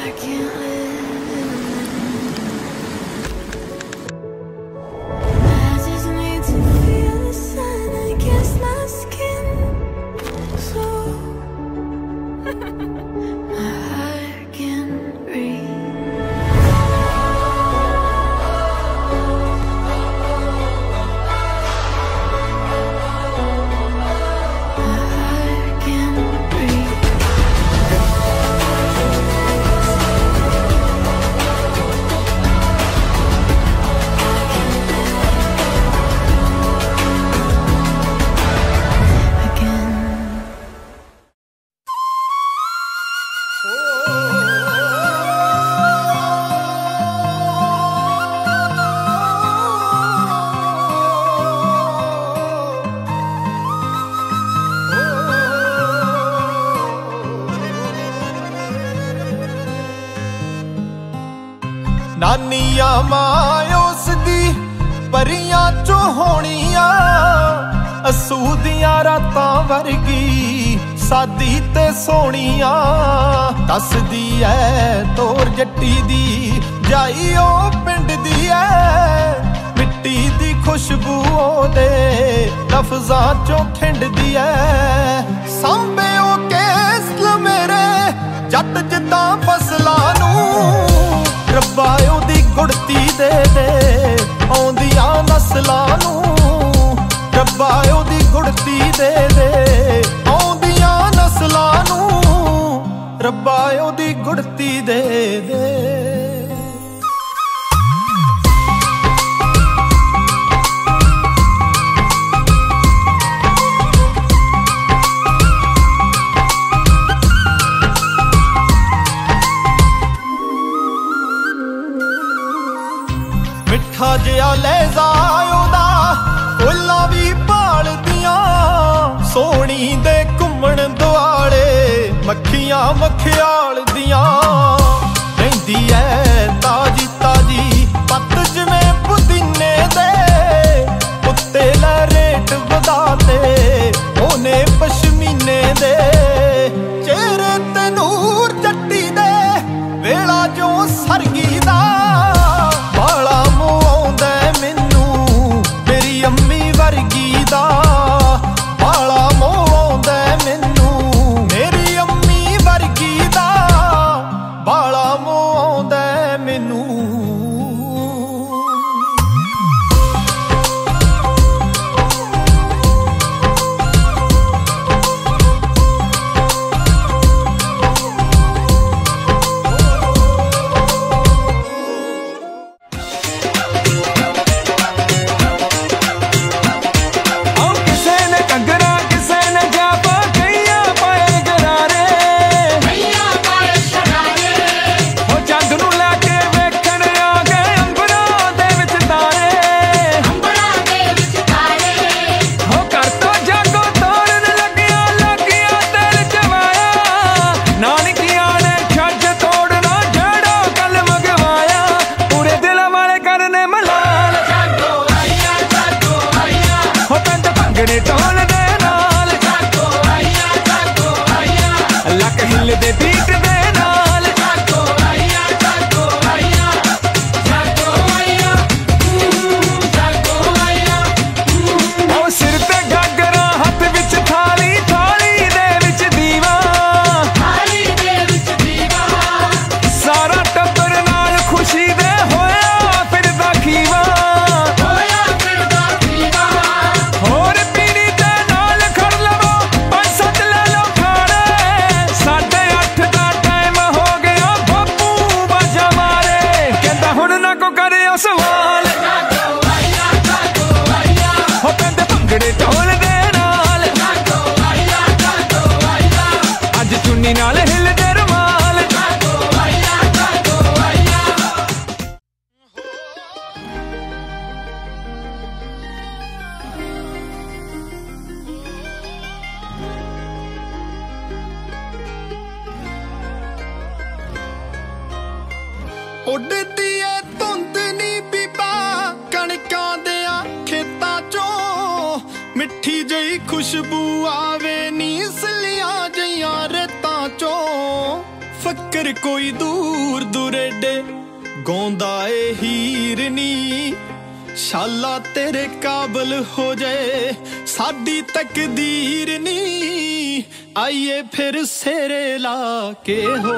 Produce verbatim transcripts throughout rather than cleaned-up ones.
नानिया मां उसदी परियां चो होनिया, असू दियां रातां वर्गी सादी ते सोनिया। दसदी ऐ तोर जट्टी दी जाई ओ पिंड दी ऐ, मिट्टी दी खुशबू ओदे लफजां चो खिंडदी ऐ। सांबे ओ केस मेरे जट जिद्दां फसलां नूं, रब्बा ओदी गुड़ती दे दे आउंदियां नस्लां नूं। रब्बा ओदी गुड़ती दे दे आउंदियां नस्लां नूं। रब्बा ओदी गुड़ती दे दे। मिठा जिहा लहजा ओदा फुल्लां भी भालदियां, सोहणी दे घुम्मण दुआले मक्खियां मखियाल दियां। रहिंदी ऐ ताजी ताजी पत्त जिवें पुदीने दे, उत्ते लै रेट वधाते ओने पशमीने दे। चेहरे ते नूर जट्टी दे वेला जो सरगी दा, बाला मुआउंदा मैनू मेरी अम्मी वर्गी दा। बाला मुआउंदा मैनू मेरी अम्मी वर्गी दा, बाला मुआउंदा मैनू। उड़दी ऐ धुंद नी बीबा कणकां देयां खेतां चों, मिठी जही खुशबू आवे नी सलियां जइयां रेतां चों। फकर कोई दूर दुरेडे गौंदा ए हीर नी शाला तेरे काबल हो जाए साडी तकदीर नी आइए फिर सेरे ला के हो।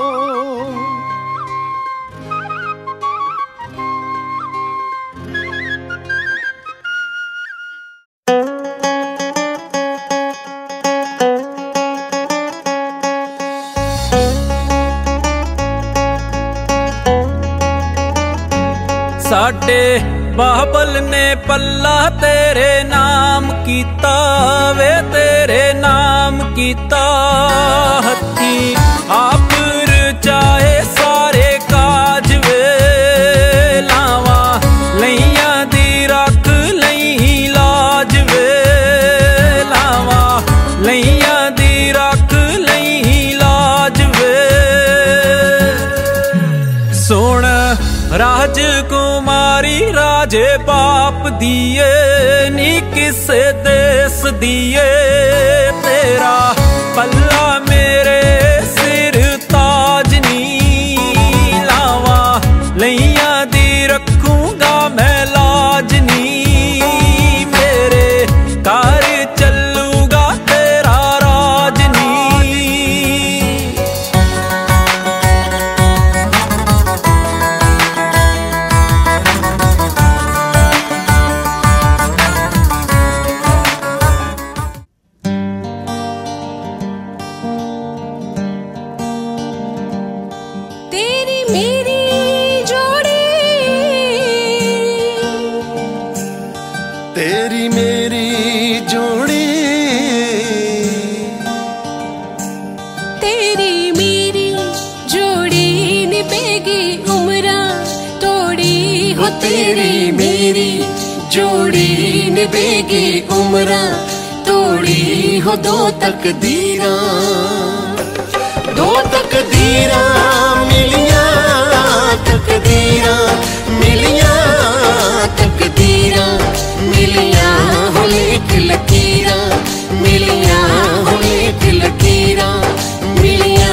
साडे बाबल ने पल्ला तेरे नाम कीता वे तेरे नाम कीता हत्थी आप रचाए सारे काज वे लावा लैया दी रख लई लाज वे लावा लैया दी रख लई लाज वे सोन राजकुमारी राजे बाप दिए नी किसे देश दिए तेरा पल्ला मेरे सिर ताज नी लावा लैया दी रखूंगा मैं लाज नी मेरे कार चलूगा तेरा राज नी। तेरी मेरी जोड़ी तेरी मेरी जोड़ी निभेगी उम्रा तोड़ी हो तेरी मेरी जोड़ी निभेगी उम्रा तोड़ी हो दो तकदीरां दो तकदीरां मिलियां तकदीरां मिलियां तकदीरां मिलियां हो लेख लकीरां मिलियां हो लेख लकीरां मिलियां।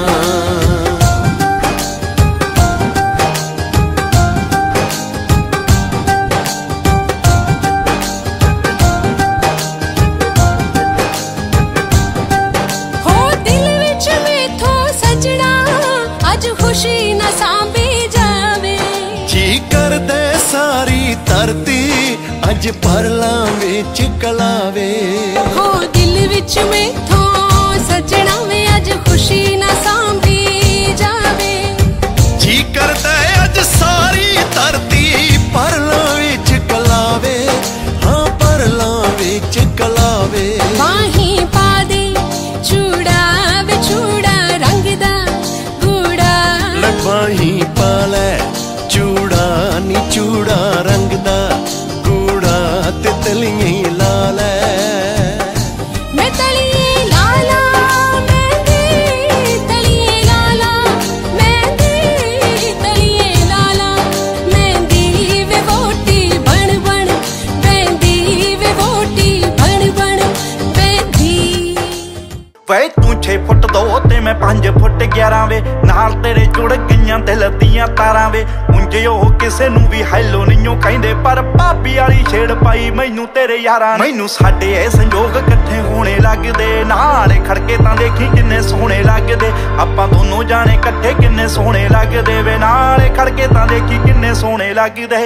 हो दिल विच मैथों सजना अज खुशी ना सांभी जावे जी कर दे सारी धरती अज परलां विच कलावे हो दिल विच मैथों सजना वे अज खुशी ना सांभी जावे जी करदा अज सारी धरती परलां विच कलावे हाँ परलां विच कलावे। बाही पा दे चूड़ा वे चूड़ा रंग दा गूड़ा बाही पा लै चूड़ा नी चूड़ा रंग दा ते तलिए लाल मैं तलिए लाला मेहंदी तलिए लाला मेहंदी तलिए लाला मेहंदी वे वोटी बन बन मेहंदी वे वोटी बन बन मेहंदी। वे तू छे फुट दो ते मैं पांच फुट ग्यारह वे नाल तेरे जुड़ गईयां दिल दियां तारां वे उंज ओ किसे नू भी हैलो नहीं कहंदे पर भाभी वाली छेड़ पाई मैनू तेरे यारां मैनू साडे ए संजोग इकट्ठे होने लगदे नाल खड़के तां देखी किन्ने सोहणे लगदे आपां दोनों जाने इकट्ठे किन्ने सोहणे लगदे वे नाल खड़के तां देखी किन्ने सोहणे लगदे।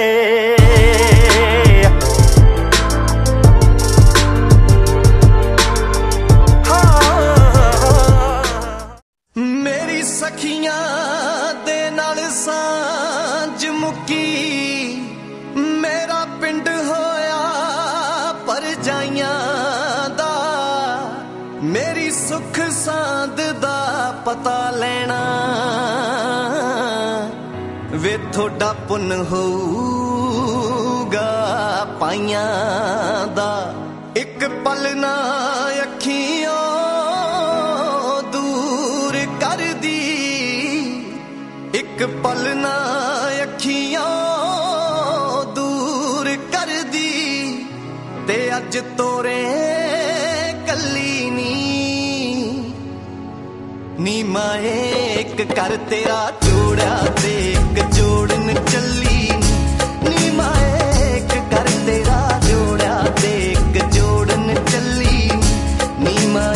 मेरी सखियां दे नाल सांझ मुक्की मेरा पिंड होया परजाइयां दा मेरी सुख सांद दा पता लेना वे थोड़ा पुन होऊगा पाइयां दा एक पल ना अखियों एक पल ना अखियों दूर कर दी ते अज तोरे कली नी नी माए एक कर तेरा जोड़ा ते एक जोड़न चली नी माए एक कर तेरा जोड़ा ते एक जोड़न चली नी माए